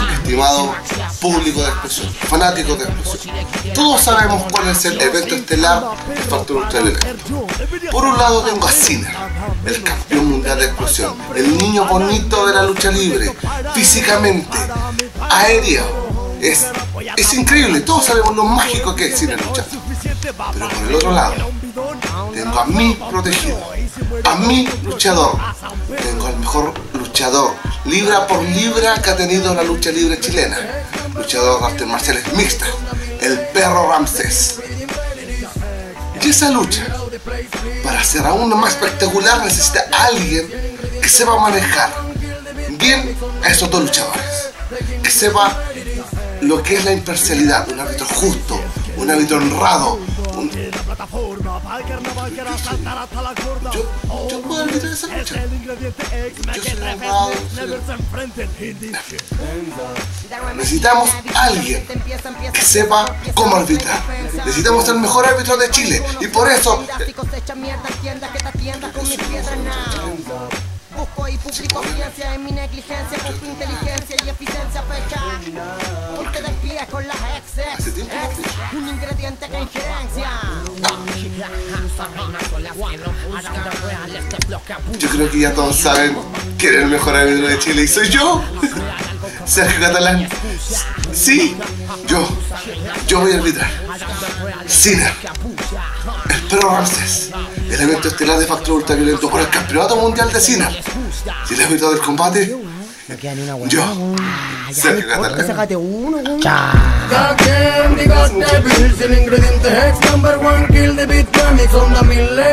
Estimado público de expresión, fanáticos de expresión, todos sabemos cuál es el evento estelar de Factor Ultraviolento. Por un lado tengo a Sinner, el campeón mundial de explosión, el niño bonito de la lucha libre, físicamente, aéreo. Es increíble, todos sabemos lo mágico que es Sinner luchando. Pero por el otro lado, tengo a mi protegido, a mi luchador. Tengo al mejor luchador, libra por libra, que ha tenido la lucha libre chilena. Luchador de artes marciales mixtas, el Perro Ramsés. Y esa lucha, para ser aún más espectacular, necesita a alguien que sepa manejar bien a esos dos luchadores. Que sepa lo que es la imparcialidad, un árbitro justo, un árbitro honrado. Yo puedo arbitrar esa lucha. Yo soy honrado. Necesitamos a alguien que sepa cómo arbitrar. Necesitamos el mejor árbitro de Chile. Y por eso... Busco y publico ciencia en mi negligencia, con tu inteligencia y eficiencia fecha. Ponte de pie con las ex, un ingrediente que injerencia. Yo creo que ya todos saben quién es el mejor árbitro de Chile y soy yo, Sergio Catalán. Sí, yo voy a arbitrar. Sinner, el Perro Ramsés, el evento estelar de Factor Ultraviolento por el campeonato mundial de Sinner. Si el árbitro del combate, yo, Sergio Catalán. Sácate uno, güey. El ingrediente Hex, number one, kill the beat, mix on the mill.